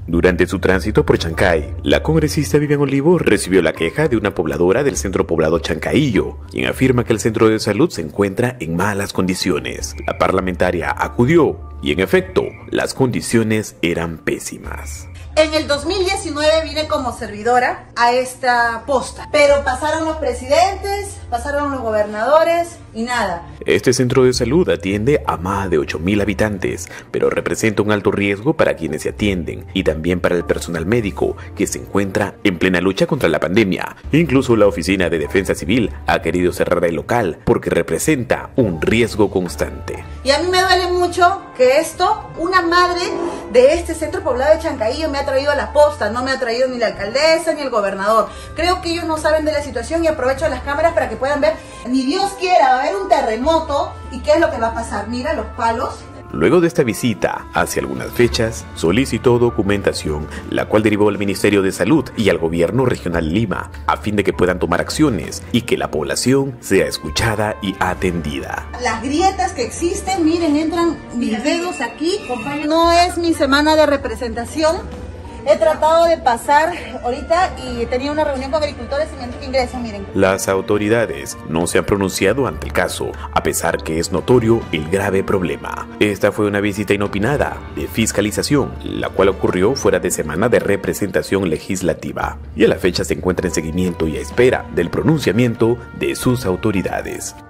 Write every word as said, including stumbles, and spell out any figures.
Durante su tránsito por Chancay, la congresista Vivian Olivo recibió la queja de una pobladora del centro poblado Chancaillo, quien afirma que el centro de salud se encuentra en malas condiciones. La parlamentaria acudió y, en efecto, las condiciones eran pésimas. En el dos mil diecinueve vine como servidora a esta posta, pero pasaron los presidentes, pasaron los gobernadores y nada. Este centro de salud atiende a más de ocho mil habitantes, pero representa un alto riesgo para quienes se atienden y también para el personal médico que se encuentra en plena lucha contra la pandemia. Incluso la Oficina de Defensa Civil ha querido cerrar el local porque representa un riesgo constante. Y a mí me duele mucho que esto, una madre de este centro poblado de Chancaillo me ha traído a la posta, no me ha traído ni la alcaldesa ni el gobernador. Creo que ellos no saben de la situación y aprovecho las cámaras para que puedan ver. Ni Dios quiera, va a haber un terremoto y ¿qué es lo que va a pasar? Mira los palos. Luego de esta visita, hace algunas fechas, solicitó documentación, la cual derivó al Ministerio de Salud y al Gobierno Regional Lima, a fin de que puedan tomar acciones y que la población sea escuchada y atendida. Las grietas que existen, miren, entran mis dedos aquí. No es mi semana de representación. He tratado de pasar ahorita y tenía una reunión con agricultores y me han dicho que ingreso, miren. Las autoridades no se han pronunciado ante el caso, a pesar que es notorio el grave problema. Esta fue una visita inopinada de fiscalización, la cual ocurrió fuera de semana de representación legislativa, y a la fecha se encuentra en seguimiento y a espera del pronunciamiento de sus autoridades.